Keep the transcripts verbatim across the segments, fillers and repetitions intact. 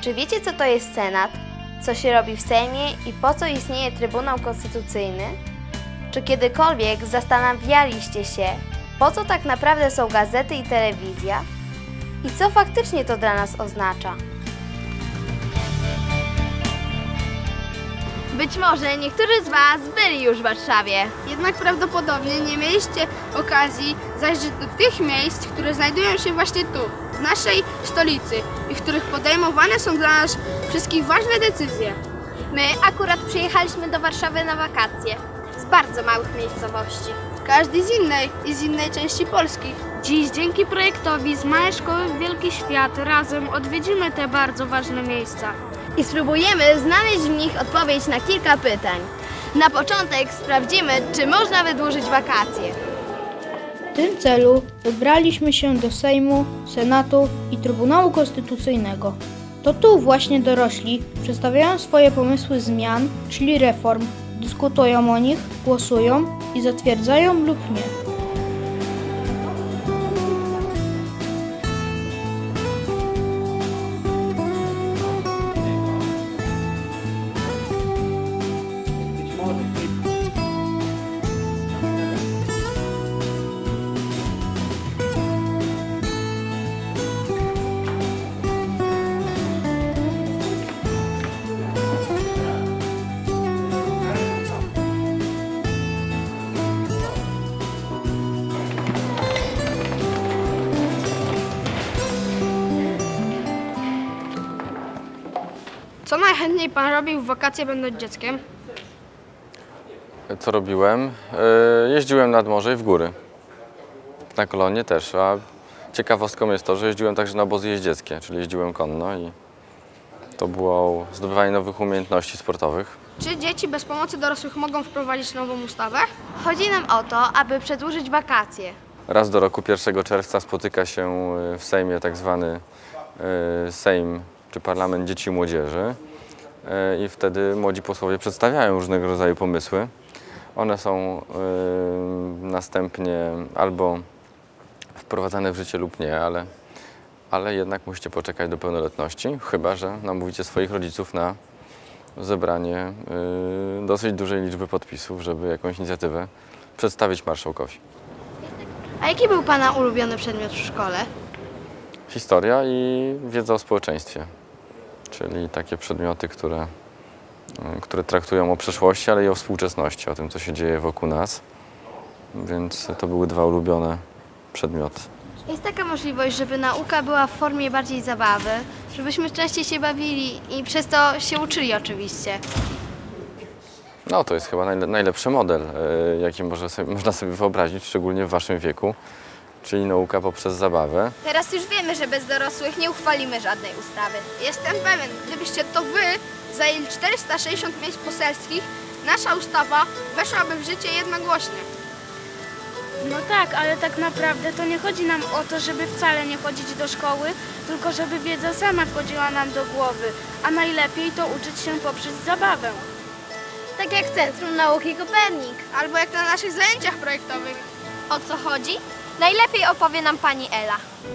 Czy wiecie, co to jest Senat? Co się robi w Sejmie i po co istnieje Trybunał Konstytucyjny? Czy kiedykolwiek zastanawialiście się, po co tak naprawdę są gazety i telewizja? I co faktycznie to dla nas oznacza? Być może niektórzy z Was byli już w Warszawie. Jednak prawdopodobnie nie mieliście okazji zajrzeć do tych miejsc, które znajdują się właśnie tu, w naszej stolicy i w których podejmowane są dla nas wszystkich ważne decyzje. My akurat przyjechaliśmy do Warszawy na wakacje z bardzo małych miejscowości. Każdy z innej i z innej części Polski. Dziś dzięki projektowi z Małej Szkoły w Wielki Świat razem odwiedzimy te bardzo ważne miejsca. I spróbujemy znaleźć w nich odpowiedź na kilka pytań. Na początek sprawdzimy, czy można wydłużyć wakacje. W tym celu wybraliśmy się do Sejmu, Senatu i Trybunału Konstytucyjnego. To tu właśnie dorośli przedstawiają swoje pomysły zmian, czyli reform, dyskutują o nich, głosują i zatwierdzają lub nie. Co najchętniej Pan robił w wakacje, będąc dzieckiem? Co robiłem? Jeździłem nad morze i w góry. Na kolonie też, a ciekawostką jest to, że jeździłem także na obozy jeździeckie, czyli jeździłem konno i to było zdobywanie nowych umiejętności sportowych. Czy dzieci bez pomocy dorosłych mogą wprowadzić nową ustawę? Chodzi nam o to, aby przedłużyć wakacje. Raz do roku, pierwszego czerwca, spotyka się w Sejmie tak zwany Sejm czy Parlament Dzieci i Młodzieży i wtedy młodzi posłowie przedstawiają różnego rodzaju pomysły. One są następnie albo wprowadzane w życie lub nie, ale, ale jednak musicie poczekać do pełnoletności, chyba że namówicie swoich rodziców na zebranie dosyć dużej liczby podpisów, żeby jakąś inicjatywę przedstawić marszałkowi. A jaki był Pana ulubiony przedmiot w szkole? Historia i wiedza o społeczeństwie, czyli takie przedmioty, które, które traktują o przeszłości, ale i o współczesności, o tym, co się dzieje wokół nas. Więc to były dwa ulubione przedmioty. Jest taka możliwość, żeby nauka była w formie bardziej zabawy, żebyśmy częściej się bawili i przez to się uczyli oczywiście. No to jest chyba najle najlepszy model, jaki może sobie, można sobie wyobrazić, szczególnie w waszym wieku, czyli nauka poprzez zabawę. Teraz już wiemy, że bez dorosłych nie uchwalimy żadnej ustawy. Jestem pewien, gdybyście to Wy zajęli czterysta sześćdziesiąt miejsc poselskich, nasza ustawa weszłaby w życie jednogłośnie. No tak, ale tak naprawdę to nie chodzi nam o to, żeby wcale nie chodzić do szkoły, tylko żeby wiedza sama wchodziła nam do głowy, a najlepiej to uczyć się poprzez zabawę. Tak jak Centrum Nauki Kopernik. Albo jak na naszych zajęciach projektowych. O co chodzi? Najlepiej opowie nam pani Ela.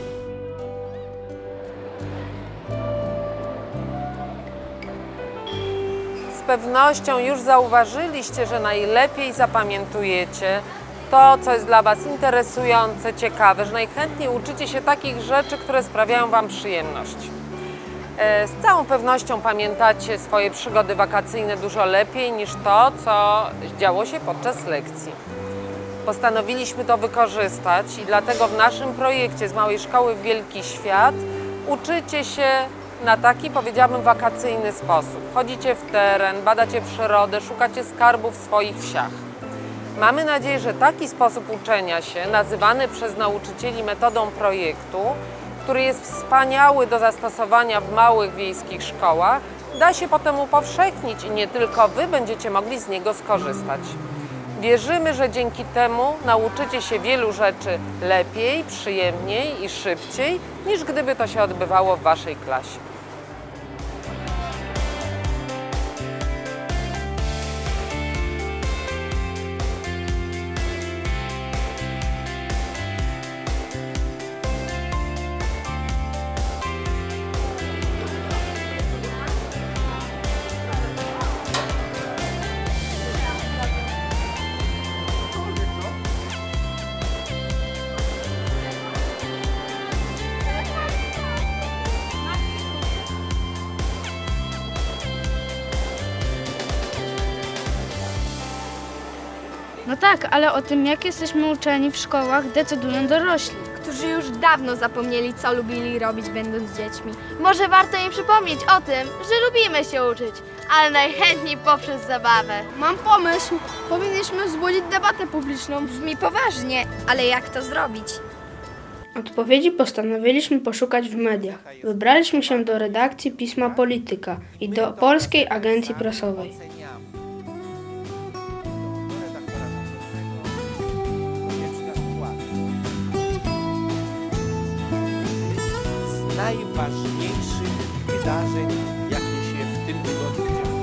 Z pewnością już zauważyliście, że najlepiej zapamiętujecie to, co jest dla Was interesujące, ciekawe, że najchętniej uczycie się takich rzeczy, które sprawiają Wam przyjemność. Z całą pewnością pamiętacie swoje przygody wakacyjne dużo lepiej niż to, co działo się podczas lekcji. Postanowiliśmy to wykorzystać i dlatego w naszym projekcie z Małej Szkoły w Wielki Świat uczycie się na taki, powiedziałabym, wakacyjny sposób. Chodzicie w teren, badacie przyrodę, szukacie skarbów w swoich wsiach. Mamy nadzieję, że taki sposób uczenia się, nazywany przez nauczycieli metodą projektu, który jest wspaniały do zastosowania w małych wiejskich szkołach, da się potem upowszechnić i nie tylko Wy będziecie mogli z niego skorzystać. Wierzymy, że dzięki temu nauczycie się wielu rzeczy lepiej, przyjemniej i szybciej, niż gdyby to się odbywało w Waszej klasie. No tak, ale o tym, jak jesteśmy uczeni w szkołach, decydują dorośli. Którzy już dawno zapomnieli, co lubili robić, będąc dziećmi. Może warto im przypomnieć o tym, że lubimy się uczyć, ale najchętniej poprzez zabawę. Mam pomysł. Powinniśmy wzbudzić debatę publiczną. Brzmi poważnie, ale jak to zrobić? Odpowiedzi postanowiliśmy poszukać w mediach. Wybraliśmy się do redakcji Pisma Polityka i do Polskiej Agencji Prasowej. Z najważniejszych wydarzeń, jakie się w tym tygodniu działy.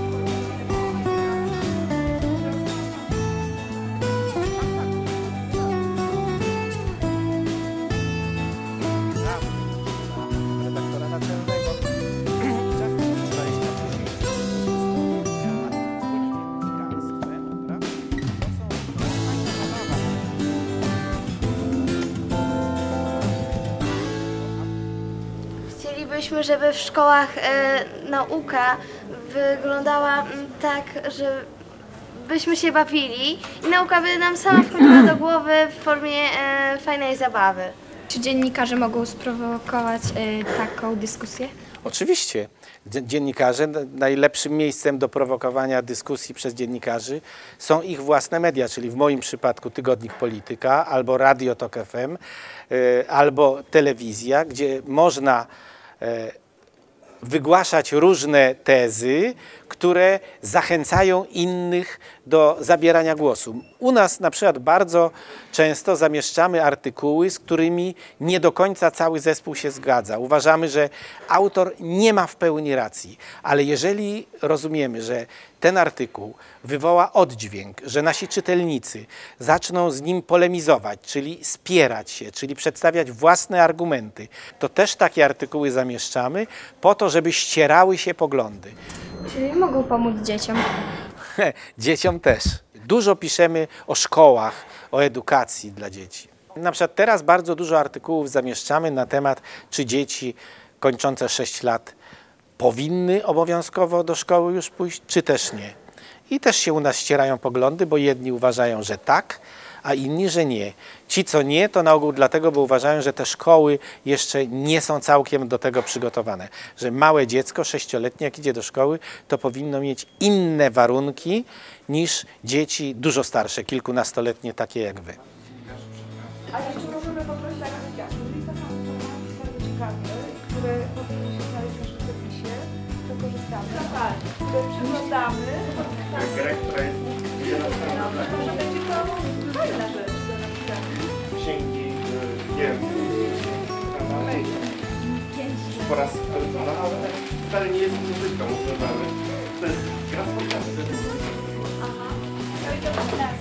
Redaktora naczelnego. dwadzieścia Chcielibyśmy, żeby w szkołach e, nauka wyglądała mm, tak, że byśmy się bawili i nauka by nam sama wchodziła do głowy w formie e, fajnej zabawy. Czy dziennikarze mogą sprowokować y, taką dyskusję? Oczywiście. Dziennikarze, najlepszym miejscem do prowokowania dyskusji przez dziennikarzy są ich własne media, czyli w moim przypadku Tygodnik Polityka, albo Radio Tok F M, albo telewizja, gdzie można wygłaszać różne tezy, które zachęcają innych do zabierania głosu. U nas na przykład bardzo często zamieszczamy artykuły, z którymi nie do końca cały zespół się zgadza. Uważamy, że autor nie ma w pełni racji, ale jeżeli rozumiemy, że ten artykuł wywoła oddźwięk, że nasi czytelnicy zaczną z nim polemizować, czyli spierać się, czyli przedstawiać własne argumenty, to też takie artykuły zamieszczamy po to, żeby ścierały się poglądy. Czy mogą pomóc dzieciom? Dzieciom też. Dużo piszemy o szkołach, o edukacji dla dzieci. Na przykład teraz bardzo dużo artykułów zamieszczamy na temat, czy dzieci kończące sześć lat powinny obowiązkowo do szkoły już pójść, czy też nie. I też się u nas ścierają poglądy, bo jedni uważają, że tak, a inni, że nie. Ci, co nie, to na ogół dlatego, bo uważają, że te szkoły jeszcze nie są całkiem do tego przygotowane. Że małe dziecko, sześcioletnie, jak idzie do szkoły, to powinno mieć inne warunki niż dzieci dużo starsze, kilkunastoletnie, takie jak wy. A jeszcze możemy poprosić takie lista informacji bardzo ciekawe, które powinny się znaleźć w naszym przepisie, to korzystamy. Tak, które przeglądamy. Może będzie to fajna rzecz do napisania. Księgi gier. Po raz ale wcale nie jest muzyką, używamy. To jest gra spotkania. Aha. No i to teraz.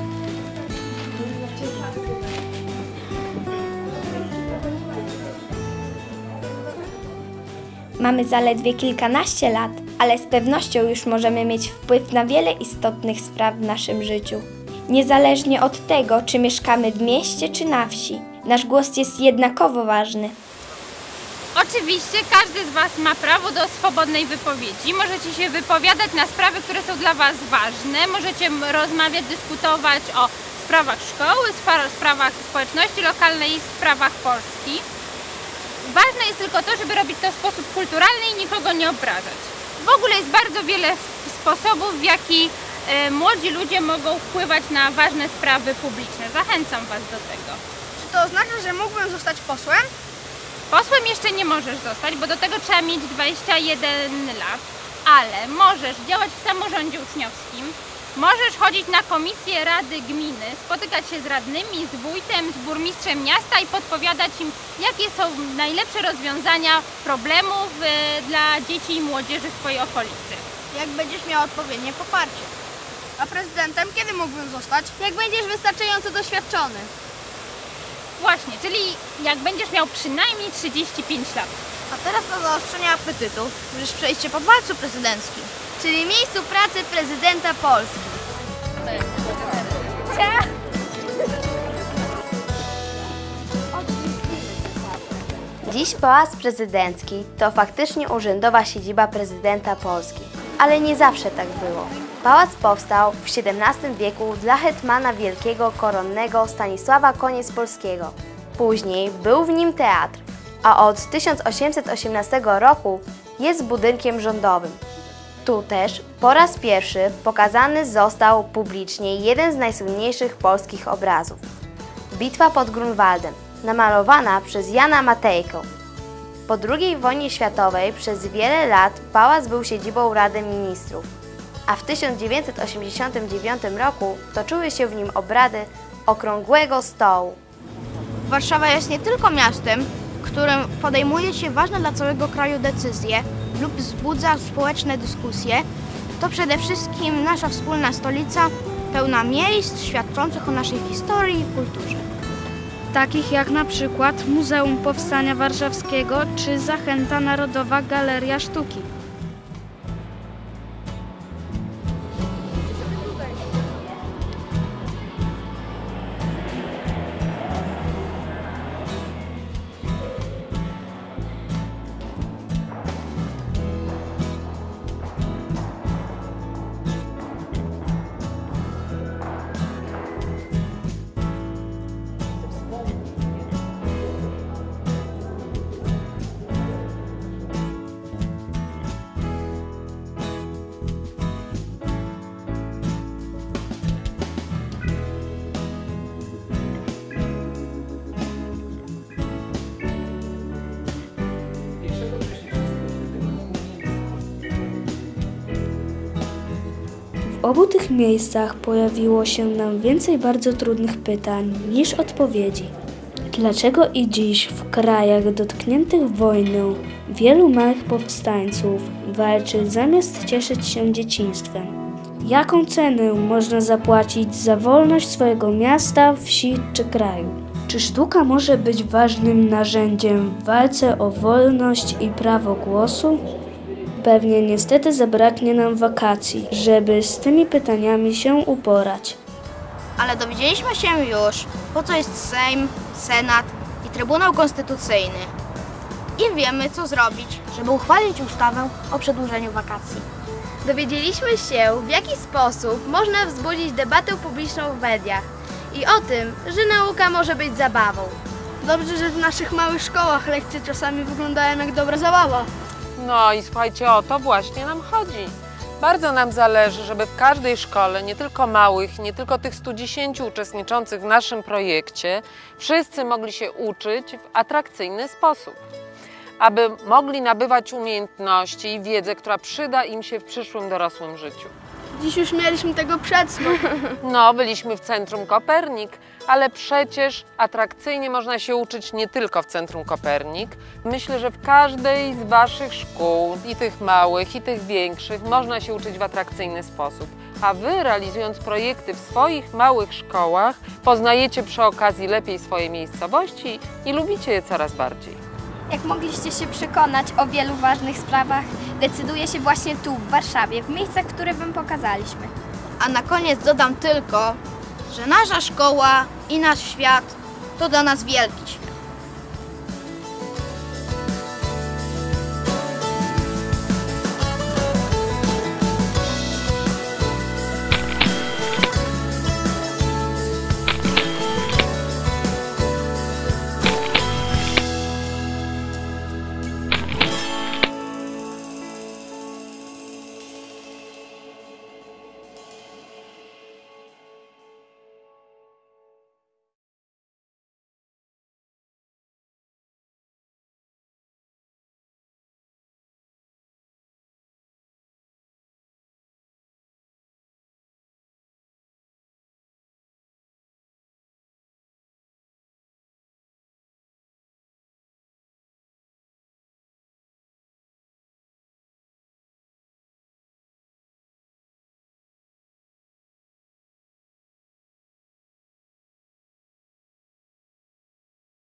Mamy zaledwie kilkanaście lat, ale z pewnością już możemy mieć wpływ na wiele istotnych spraw w naszym życiu. Niezależnie od tego, czy mieszkamy w mieście, czy na wsi, nasz głos jest jednakowo ważny. Oczywiście każdy z Was ma prawo do swobodnej wypowiedzi. Możecie się wypowiadać na sprawy, które są dla Was ważne. Możecie rozmawiać, dyskutować o sprawach szkoły, sprawach społeczności lokalnej i sprawach Polski. Ważne jest tylko to, żeby robić to w sposób kulturalny i nikogo nie obrażać. W ogóle jest bardzo wiele sposobów, w jaki e, młodzi ludzie mogą wpływać na ważne sprawy publiczne. Zachęcam Was do tego. Czy to oznacza, że mógłbym zostać posłem? Posłem jeszcze nie możesz zostać, bo do tego trzeba mieć dwadzieścia jeden lat, ale możesz działać w samorządzie uczniowskim, możesz chodzić na komisje rady gminy, spotykać się z radnymi, z wójtem, z burmistrzem miasta i podpowiadać im, jakie są najlepsze rozwiązania problemów y, dla dzieci i młodzieży w Twojej okolicy. Jak będziesz miał odpowiednie poparcie. A prezydentem kiedy mógłbym zostać? Jak będziesz wystarczająco doświadczony. Właśnie, czyli jak będziesz miał przynajmniej trzydzieści pięć lat. A teraz na zaostrzenie apetytu, możesz przejście po walcu prezydenckim, czyli miejscu pracy prezydenta Polski. Dziś Pałac Prezydencki to faktycznie urzędowa siedziba prezydenta Polski, ale nie zawsze tak było. Pałac powstał w siedemnastym wieku dla hetmana wielkiego koronnego Stanisława Koniecpolskiego. Później był w nim teatr, a od tysiąc osiemset osiemnastego roku jest budynkiem rządowym. Tu też po raz pierwszy pokazany został publicznie jeden z najsłynniejszych polskich obrazów – Bitwa pod Grunwaldem, namalowana przez Jana Matejkę. Po drugiej wojnie światowej przez wiele lat pałac był siedzibą Rady Ministrów, a w tysiąc dziewięćset osiemdziesiątym dziewiątym roku toczyły się w nim obrady Okrągłego Stołu. Warszawa jest nie tylko miastem, w którym podejmuje się ważne dla całego kraju decyzje lub wzbudza społeczne dyskusje, to przede wszystkim nasza wspólna stolica pełna miejsc świadczących o naszej historii i kulturze. Takich jak na przykład Muzeum Powstania Warszawskiego czy Zachęta Narodowa Galeria Sztuki. W obu tych miejscach pojawiło się nam więcej bardzo trudnych pytań niż odpowiedzi. Dlaczego i dziś w krajach dotkniętych wojną wielu małych powstańców walczy zamiast cieszyć się dzieciństwem? Jaką cenę można zapłacić za wolność swojego miasta, wsi czy kraju? Czy sztuka może być ważnym narzędziem w walce o wolność i prawo głosu? Pewnie niestety zabraknie nam wakacji, żeby z tymi pytaniami się uporać. Ale dowiedzieliśmy się już, po co jest Sejm, Senat i Trybunał Konstytucyjny. I wiemy, co zrobić, żeby uchwalić ustawę o przedłużeniu wakacji. Dowiedzieliśmy się, w jaki sposób można wzbudzić debatę publiczną w mediach i o tym, że nauka może być zabawą. Dobrze, że w naszych małych szkołach lekcje czasami wyglądają jak dobra zabawa. No i słuchajcie, o to właśnie nam chodzi. Bardzo nam zależy, żeby w każdej szkole, nie tylko małych, nie tylko tych stu dziesięciu uczestniczących w naszym projekcie, wszyscy mogli się uczyć w atrakcyjny sposób. Aby mogli nabywać umiejętności i wiedzę, która przyda im się w przyszłym dorosłym życiu. Dziś już mieliśmy tego przedsmak. No, byliśmy w Centrum Kopernik, ale przecież atrakcyjnie można się uczyć nie tylko w Centrum Kopernik. Myślę, że w każdej z waszych szkół, i tych małych, i tych większych, można się uczyć w atrakcyjny sposób. A wy, realizując projekty w swoich małych szkołach, poznajecie przy okazji lepiej swoje miejscowości i lubicie je coraz bardziej. Jak mogliście się przekonać o wielu ważnych sprawach, decyduje się właśnie tu, w Warszawie, w miejscach, które wam pokazaliśmy. A na koniec dodam tylko, że nasza szkoła i nasz świat to dla nas wielki świat.